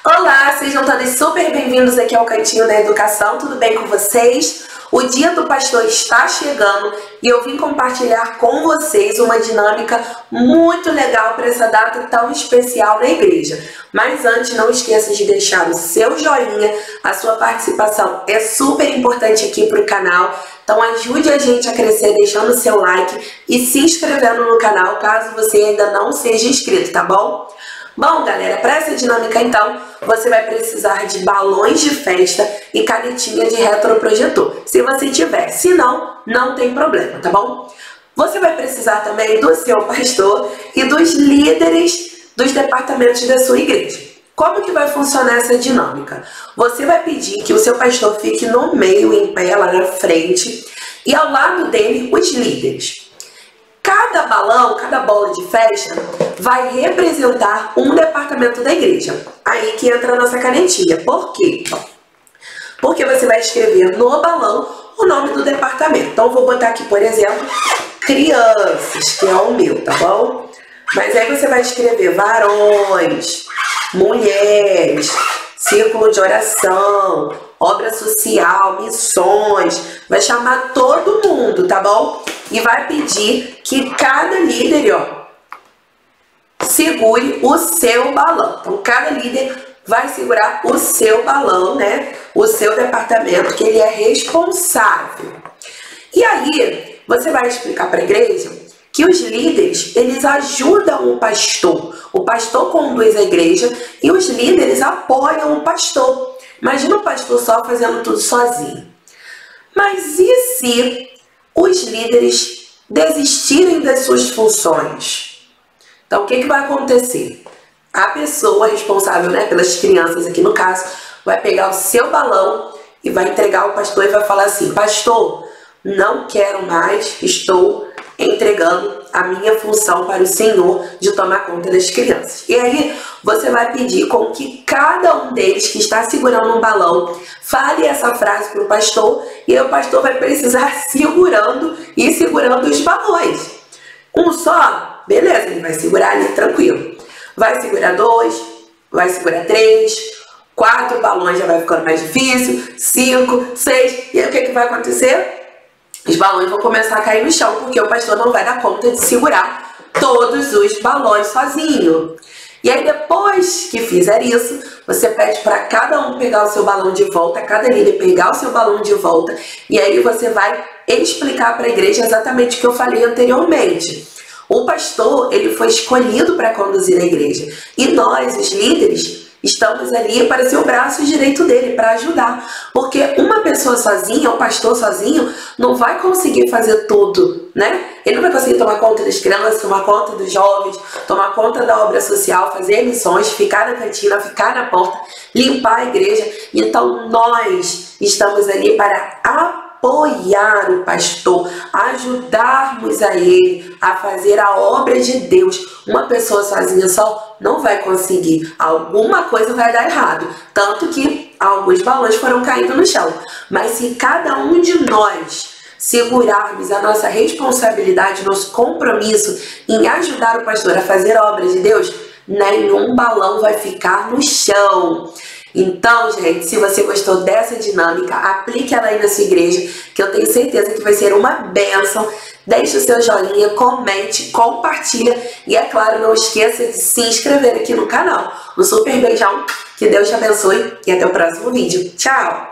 Olá, sejam todos super bem-vindos aqui ao Cantinho da Educação, tudo bem com vocês? O Dia do Pastor está chegando e eu vim compartilhar com vocês uma dinâmica muito legal para essa data tão especial na igreja. Mas antes, não esqueça de deixar o seu joinha, a sua participação é super importante aqui para o canal. Então ajude a gente a crescer deixando o seu like e se inscrevendo no canal caso você ainda não seja inscrito, tá bom? Bom, galera, para essa dinâmica, então, você vai precisar de balões de festa e canetinha de retroprojetor, se você tiver. Se não, não tem problema, tá bom? Você vai precisar também do seu pastor e dos líderes dos departamentos da sua igreja. Como que vai funcionar essa dinâmica? Você vai pedir que o seu pastor fique no meio, em pé, lá na frente, e ao lado dele, os líderes. Cada balão, cada bola de festa vai representar um departamento da igreja. Aí que entra a nossa canetinha. Por quê? Porque você vai escrever no balão o nome do departamento. Então eu vou botar aqui, por exemplo, crianças, que é o meu, tá bom? Mas aí você vai escrever varões, mulheres, círculo de oração, obra social, missões, vai chamar todo mundo, tá bom? E vai pedir que cada líder, segure o seu balão. Então, cada líder vai segurar o seu balão, né? O seu departamento, que ele é responsável. E aí, você vai explicar para a igreja que os líderes, eles ajudam o pastor. O pastor conduz a igreja e os líderes apoiam o pastor. Imagina o pastor só fazendo tudo sozinho. Mas e se os líderes desistirem das suas funções? Então, o que vai acontecer? A pessoa responsável, né, pelas crianças aqui no caso, vai pegar o seu balão e vai entregar ao pastor e vai falar assim: pastor, não quero mais, estou entregando a minha função para o Senhor de tomar conta das crianças. E aí você vai pedir com que cada um deles que está segurando um balão fale essa frase para o pastor, e aí o pastor vai precisar segurando os balões. Um só, beleza, ele vai segurar ali tranquilo. Vai segurar 2, vai segurar 3, 4 balões já vai ficando mais difícil, 5, 6, e aí o que vai acontecer? Os balões vão começar a cair no chão, porque o pastor não vai dar conta de segurar todos os balões sozinho. E aí, depois que fizer isso, você pede para cada um pegar o seu balão de volta, cada líder pegar o seu balão de volta, e aí você vai explicar para a igreja exatamente o que eu falei anteriormente. O pastor, ele foi escolhido para conduzir a igreja, e nós, os líderes, estamos ali para ser o braço direito dele, para ajudar. Porque uma pessoa sozinha, um pastor sozinho, não vai conseguir fazer tudo, né? Ele não vai conseguir tomar conta das crianças, tomar conta dos jovens, tomar conta da obra social, fazer missões, ficar na cantina, ficar na porta, limpar a igreja. Então nós estamos ali para apoiar o pastor, ajudarmos a ele a fazer a obra de Deus. Uma pessoa sozinha só não vai conseguir, alguma coisa vai dar errado, tanto que alguns balões foram caindo no chão. Mas se cada um de nós segurarmos a nossa responsabilidade, nosso compromisso em ajudar o pastor a fazer a obra de Deus, nenhum balão vai ficar no chão. Então, gente, se você gostou dessa dinâmica, aplique ela aí na sua igreja, que eu tenho certeza que vai ser uma bênção. Deixe o seu joinha, comente, compartilha e, é claro, não esqueça de se inscrever aqui no canal. Um super beijão, que Deus te abençoe e até o próximo vídeo. Tchau!